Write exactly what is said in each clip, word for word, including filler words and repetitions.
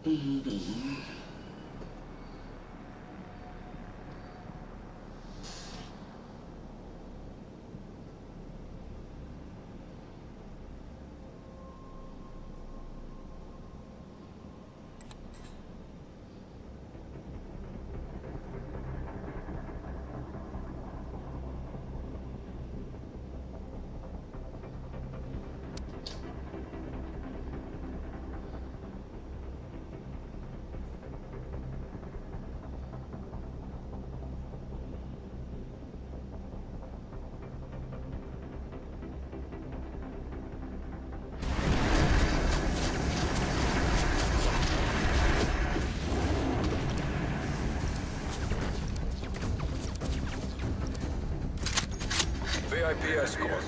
V I P escort.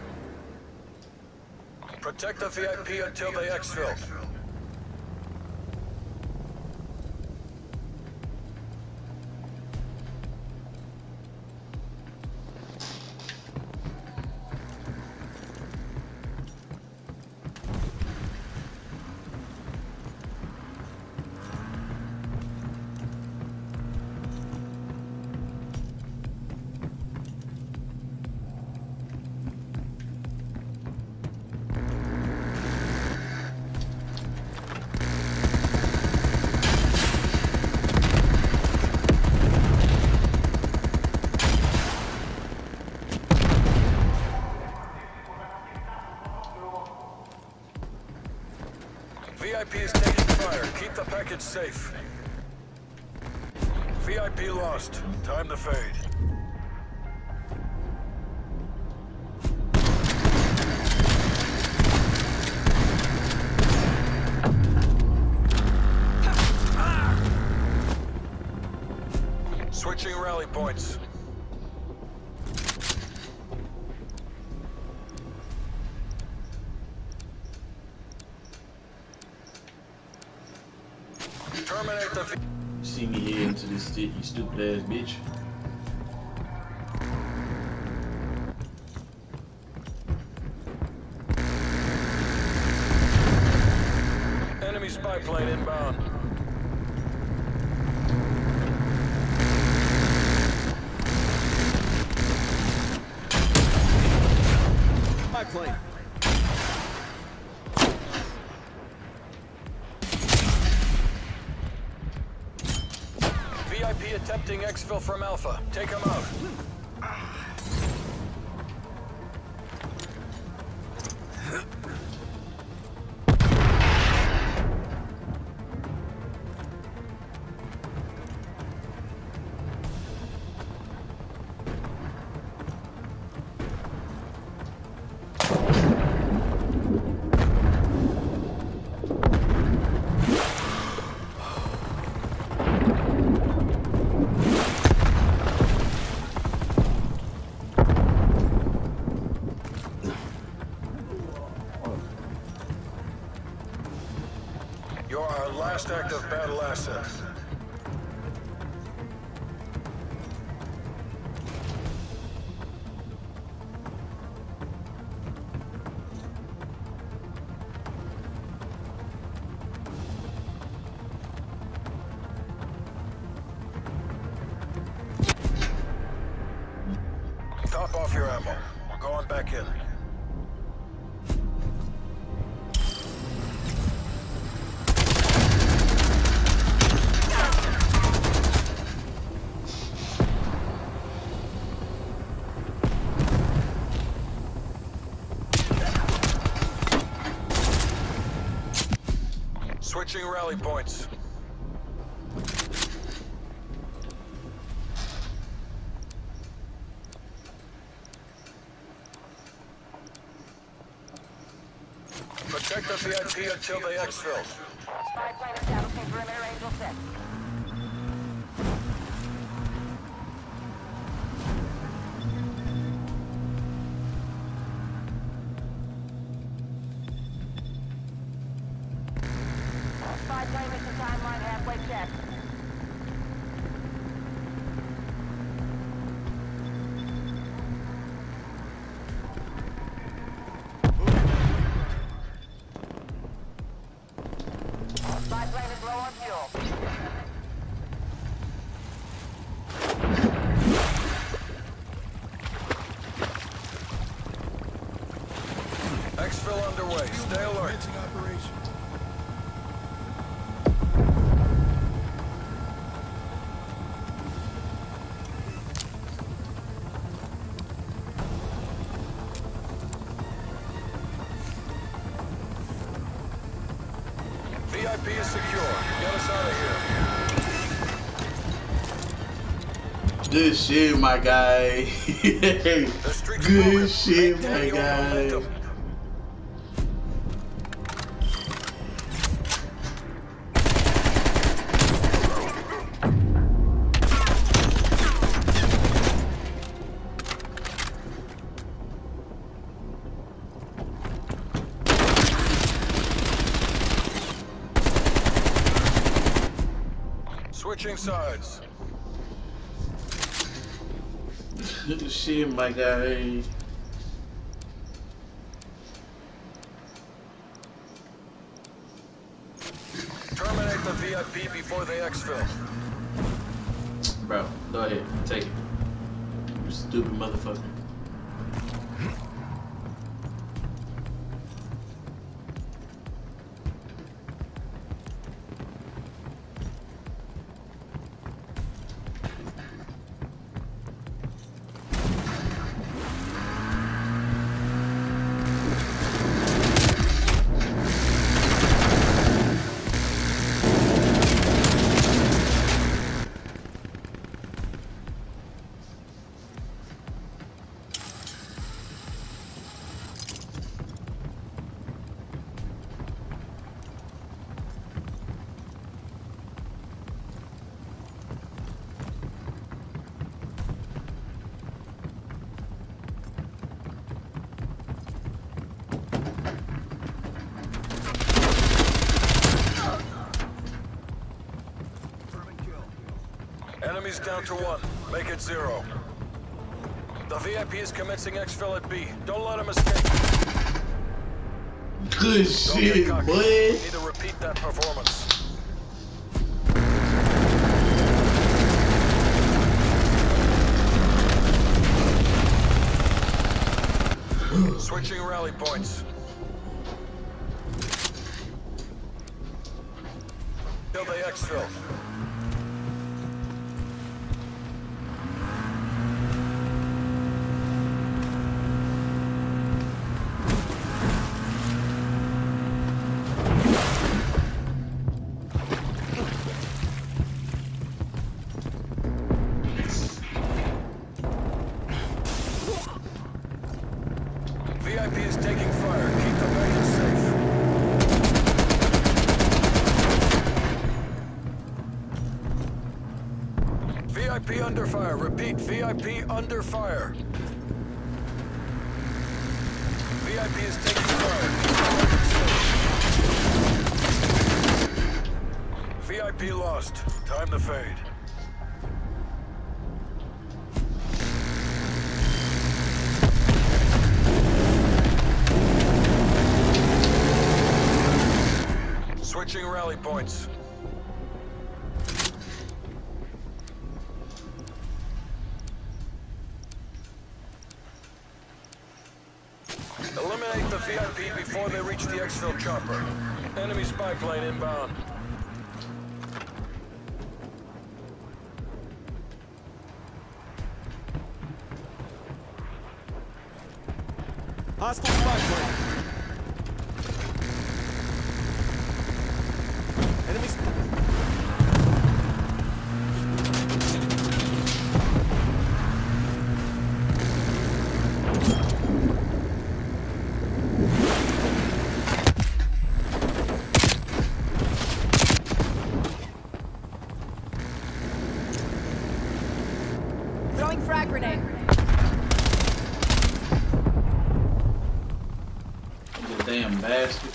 Protect the V I P until they exfil. V I P is taking fire. Keep the package safe. V I P lost. Time to fade. Switching rally points. Terminate the... You see me head into this stick, you stupid ass bitch. Enemy spy plane inbound. Spy plane. V I P attempting exfil from Alpha. Take him out. You're our last active battle asset. Top off your ammo. We're going back in. Switching rally points. Protect the V I P until they exfil. Spy plane establishing perimeter Angel six. Spy plane mission timeline halfway checked. Spy plane is low P is secure. Get us out of here. Good shit, my guy. The streak's Good broken. shit, my Maintain your guy. momentum. Switching sides. Good shit, my guy. Terminate the V I P before they exfil. Bro, go ahead. Take it. You stupid motherfucker. Enemies down to one. Make it zero. The V I P is commencing exfil at B. Don't let him escape. Good Don't shit, get cocky. boy. You need to repeat that performance. Switching rally points. Till they exfil. V I P is taking fire. Keep the package safe. V I P under fire. Repeat, V I P under fire. V I P is taking fire. Keep the package safe. V I P lost. Time to fade. Switching rally points. Eliminate the V I P before they reach the exfil chopper. Enemy spy plane inbound. Hostile spy plane. Enemy spy. Throwing frag grenade. You damn bastard.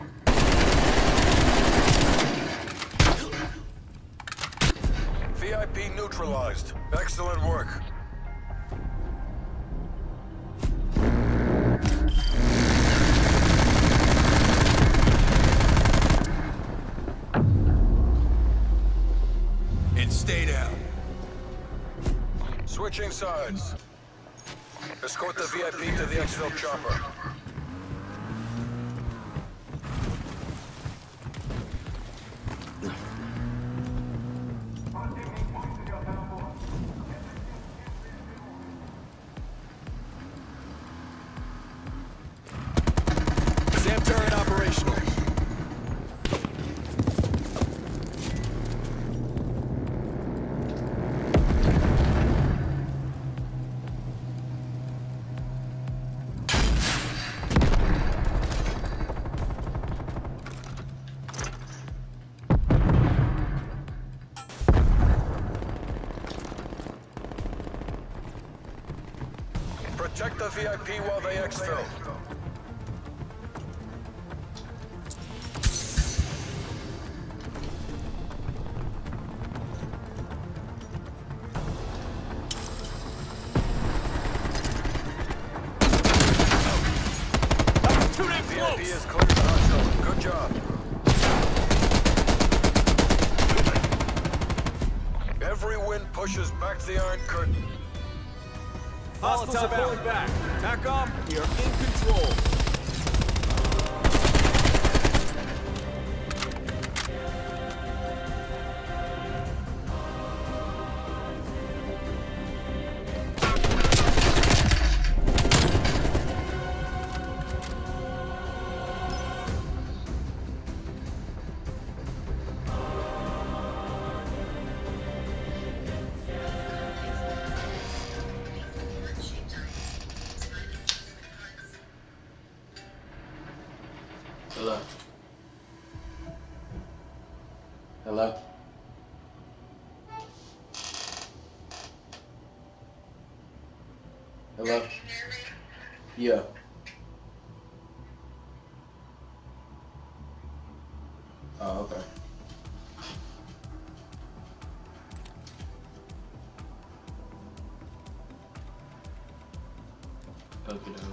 V I sides. Escort the V I P to the exfil chopper. SAM turret operational. Protect the V I P while they exfil. Too damn V I P close! is clear to hostile. Good job. Every win pushes back the Iron Curtain. Hostiles are pulling back. TACOM, we are in control. Hello. Hello. Hello. Yeah. Oh, okay. Okay, okay.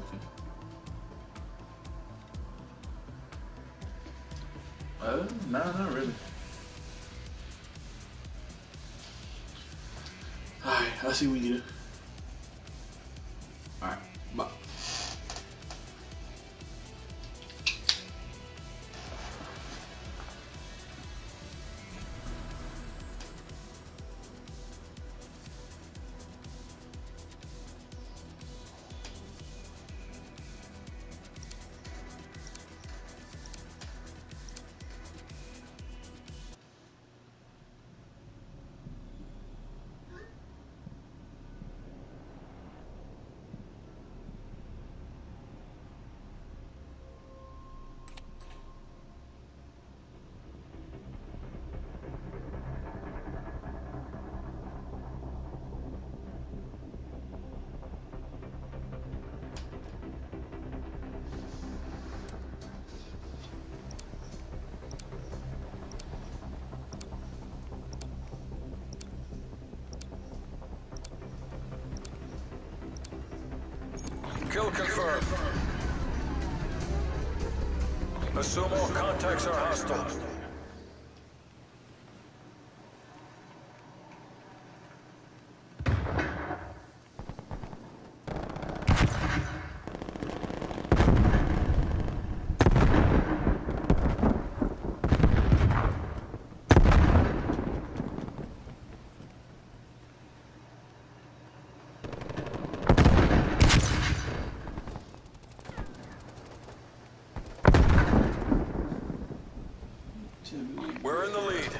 Uh, no, not really. Alright, I'll see what you do. Alright, bye. Kill confirmed. Assume all contacts are hostile. We're in the lead.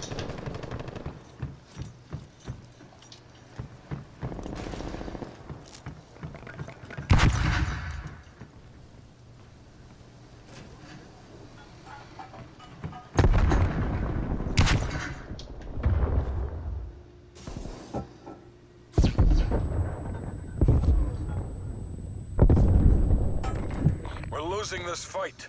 We're losing this fight.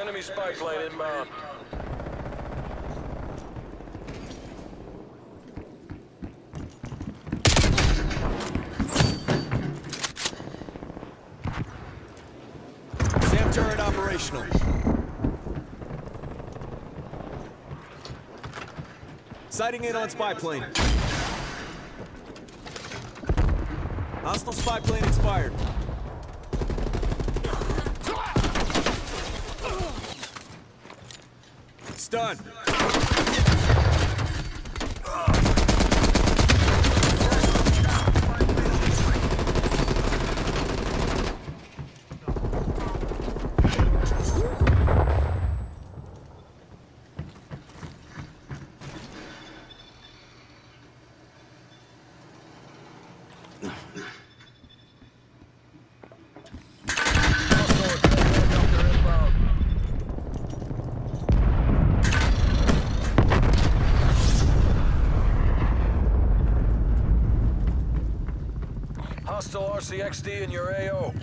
Enemy spy plane inbound. SAM turret operational. Sighting in on spy plane. Hostile spy plane expired. Stunned. Hostile R C X D in your A O.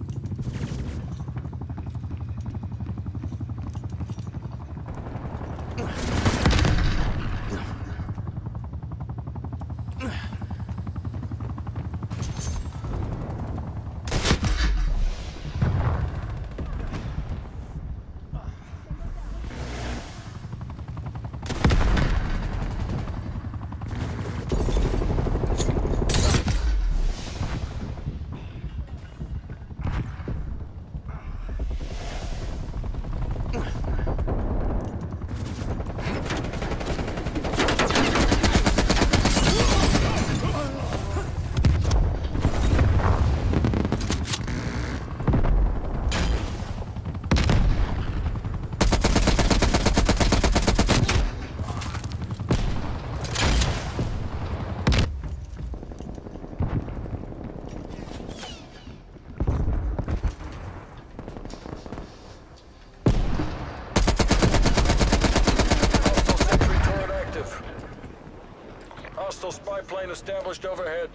Hostile spy plane established overhead.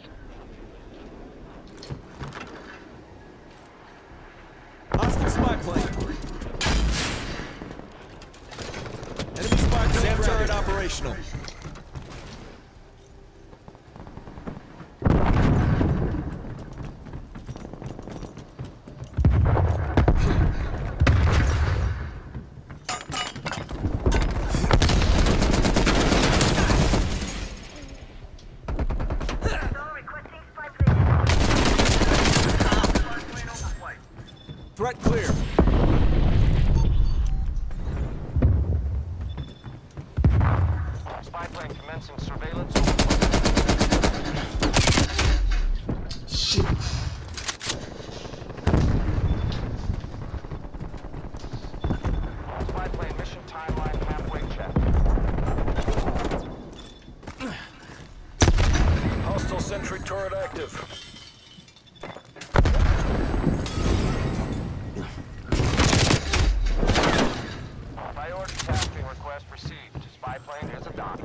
Hostile spy plane. Enemy spy plane. SAM turret operational. Threat clear. Spy plane commencing surveillance. Shit. Spy plane mission timeline halfway check. Hostile sentry turret active. Priority tasking request received. Spy plane is a dock.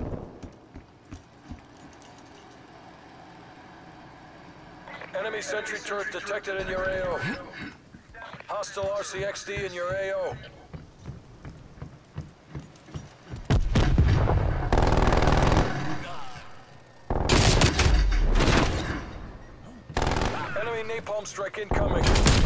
Enemy sentry turret detected in your A O. Hostile R C X D in your A O. Enemy napalm strike incoming.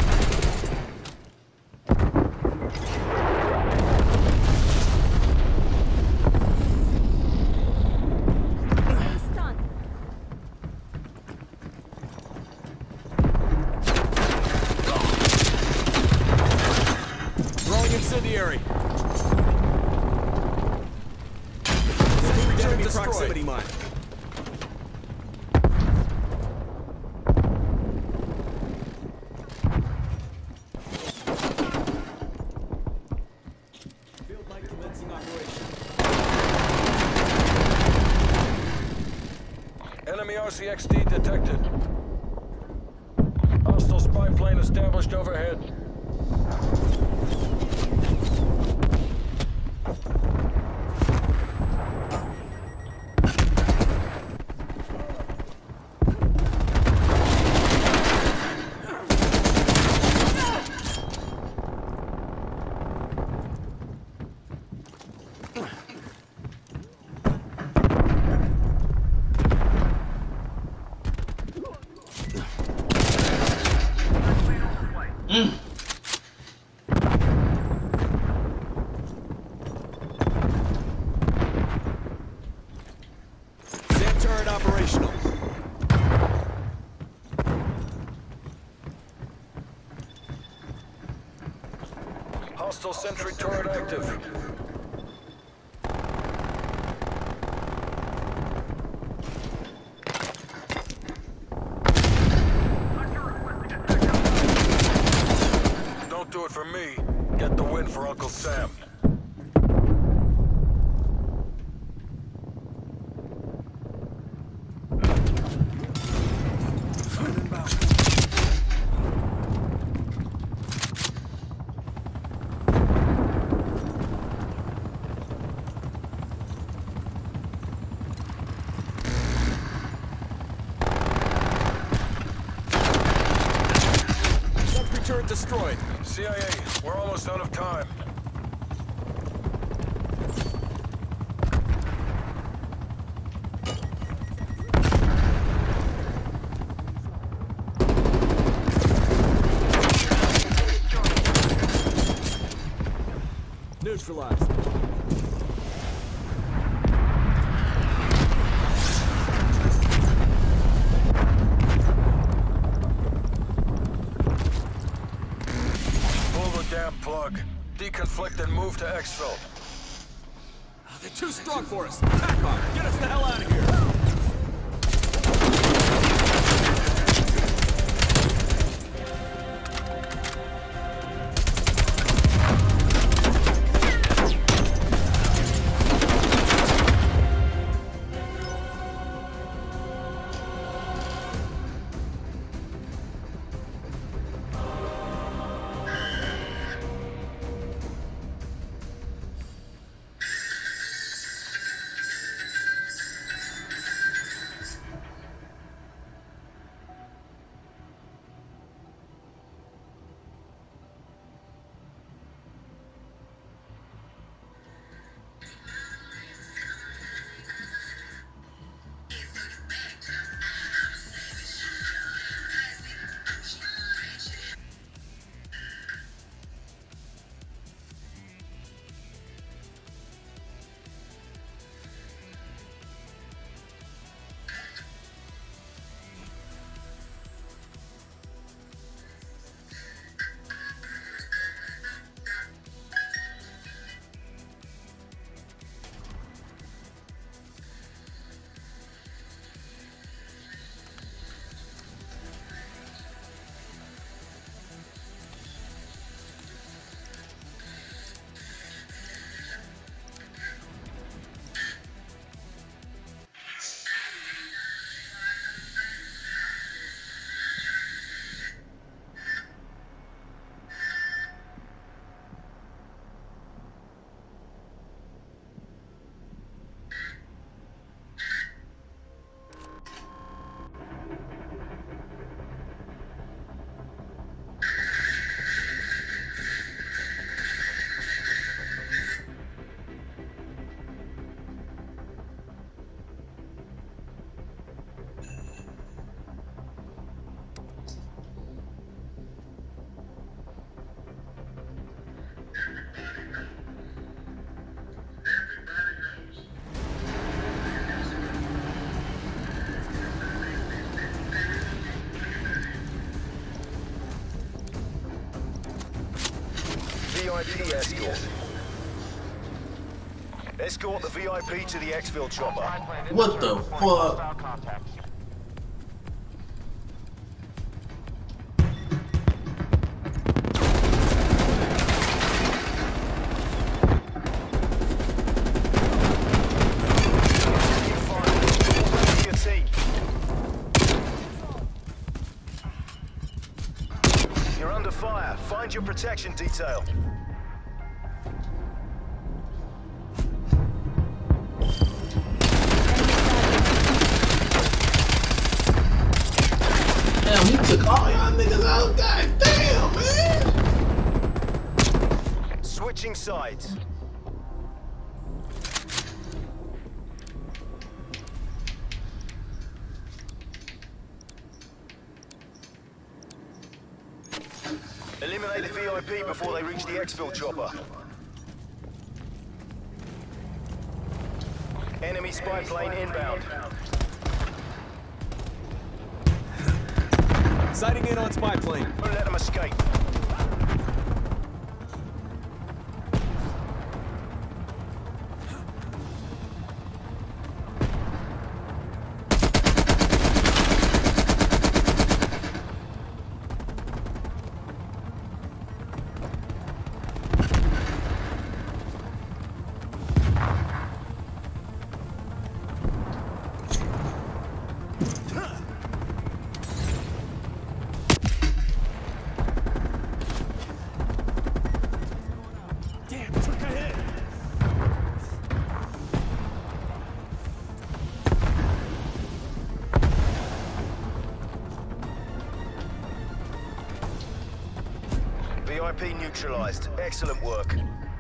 Incendiary. Enemy proximity mine. Field light commencing operation. Enemy R C X D detected. Hostile spy plane established overhead. Mm. Sand turret operational. Hostile sentry turret active. Don't do it for me. Get the win for Uncle Sam. Turret destroyed. C I A, we're almost out of time. Neutralized. Damn plug. Deconflict and move to Exfil. Oh, they're too strong for us. Attack on! Get us the hell out of here! V I P escort. Escort the V I P to the Exfil chopper. What the fuck? You're under fire. Find your protection detail. Damn, he took all y'all niggas out. God damn, man. Switching sides. Eliminate the V I P before they reach the exfil chopper. Enemy spy plane inbound. Sighting in on spy plane. Don't let them escape. V I P neutralized. Excellent work.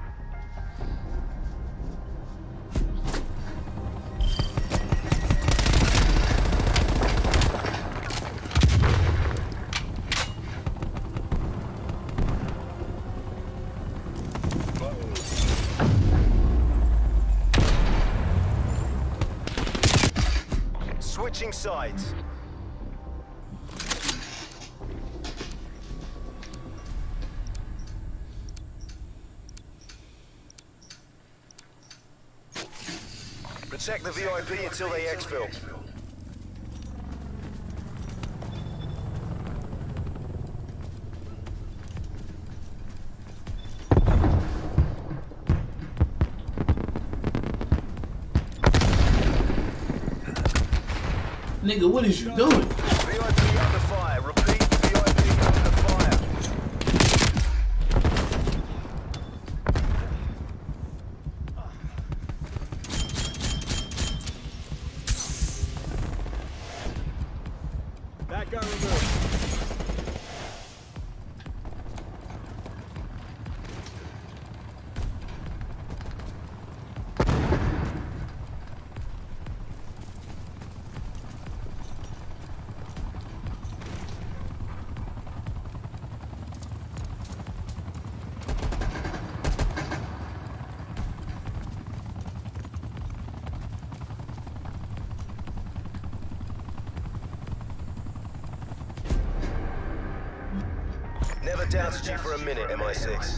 Switching sides. Protect the V I P until they exfil. Nigga, what is you doing? V I P under fire. Repeat, V I P under fire. That gun removed. Never doubted you for a minute, M I six.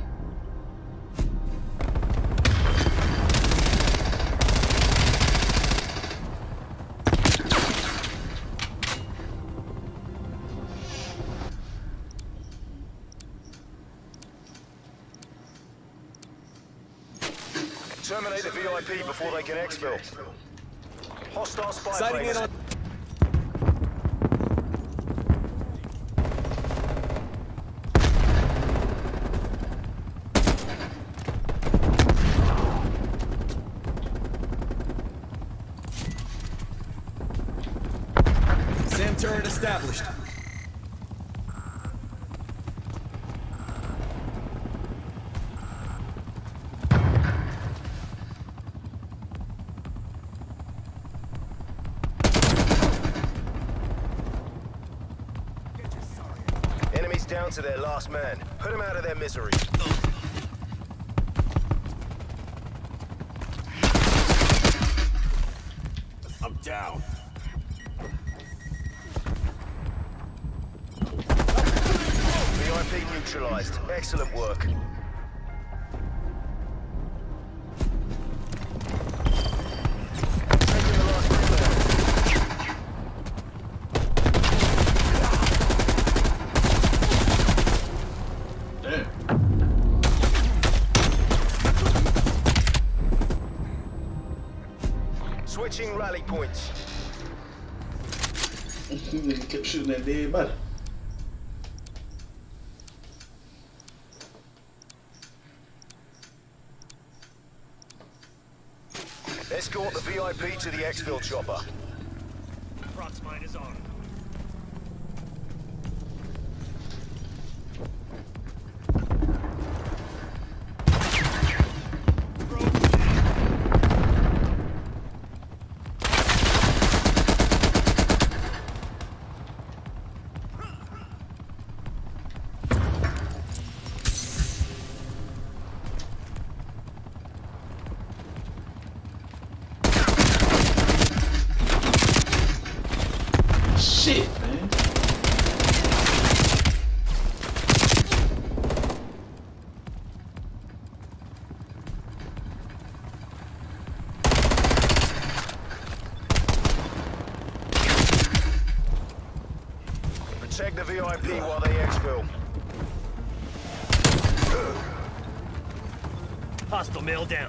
Terminate the V I P before they can exfil. Hostile spy Sighting planes. in on... SAM turret established. Enemies down to their last man. Put them out of their misery. I'm down. V I P neutralized. Excellent work. Taking the last man. Damn. Switching rally points. Nigga kept shooting at everybody. Escort the V I P to the exfil chopper. Proxmine is on. Protect the V I P while they exfil. Hostile male down.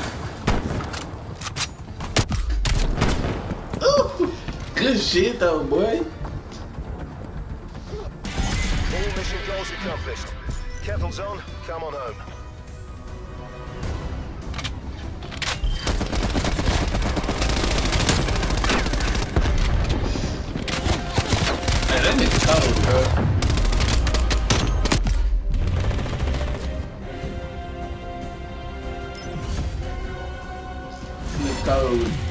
Ooh, good shit though, boy. All mission goals accomplished. Kettle's on, come on home. Man, that nigga cold, bro. Nigga cold.